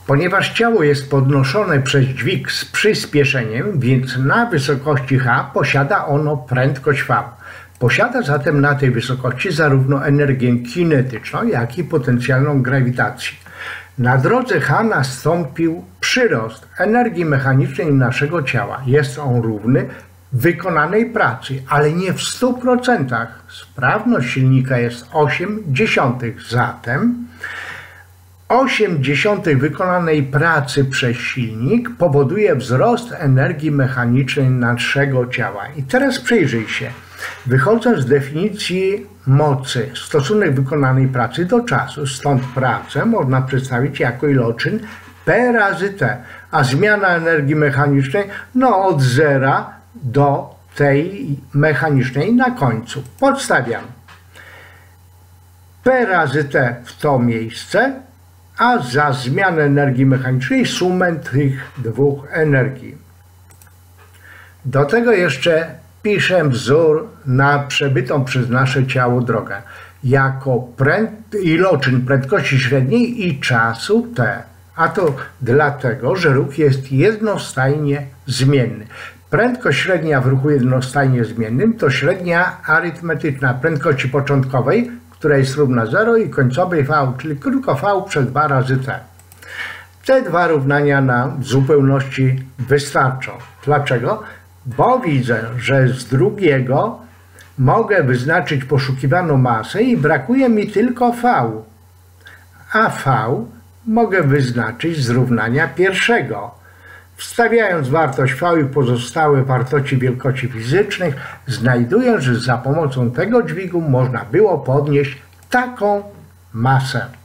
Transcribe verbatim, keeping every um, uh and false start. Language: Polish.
Ponieważ ciało jest podnoszone przez dźwig z przyspieszeniem, więc na wysokości h posiada ono prędkość v. Posiada zatem na tej wysokości zarówno energię kinetyczną, jak i potencjalną grawitacji. Na drodze h nastąpił przyrost energii mechanicznej naszego ciała. Jest on równy wykonanej pracy, ale nie w stu procentach. Sprawność silnika jest osiem dziesiątych, zatem osiem dziesiątych wykonanej pracy przez silnik powoduje wzrost energii mechanicznej naszego ciała. I teraz przyjrzyj się. Wychodząc z definicji mocy, stosunek wykonanej pracy do czasu, stąd pracę można przedstawić jako iloczyn P razy T, a zmiana energii mechanicznej no od zera do tej mechanicznej na końcu. Podstawiam P razy T w to miejsce, a za zmianę energii mechanicznej sumę tych dwóch energii. Do tego jeszcze piszę wzór na przebytą przez nasze ciało drogę jako pręd, iloczyn prędkości średniej i czasu t. A to dlatego, że ruch jest jednostajnie zmienny. Prędkość średnia w ruchu jednostajnie zmiennym to średnia arytmetyczna prędkości początkowej, która jest równa zero i końcowej v, czyli krótko v przez dwa razy t. Te dwa równania nam w zupełności wystarczą. Dlaczego? Bo widzę, że z drugiego mogę wyznaczyć poszukiwaną masę i brakuje mi tylko v, a v mogę wyznaczyć z równania pierwszego. Wstawiając wartość v i pozostałe wartości wielkości fizycznych, znajduję, że za pomocą tego dźwigu można było podnieść taką masę.